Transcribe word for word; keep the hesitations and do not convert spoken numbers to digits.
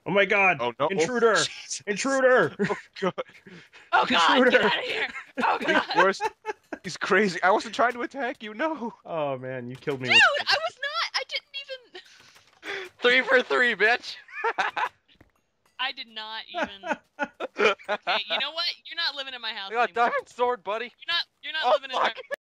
Oh my god! Oh no! Intruder! Oh, Jesus. Intruder! Oh god! Oh god, get Intruder! out of here! Oh He's god! worse. He's crazy. I wasn't trying to attack you. No. Oh man, you killed me Dude, with. I was not! I didn't even... Three for three, bitch. I did not even... Okay, you know what? You're not living in my house I got anymore. diamond sword, buddy. You're not, you're not Oh, living in my... fuck.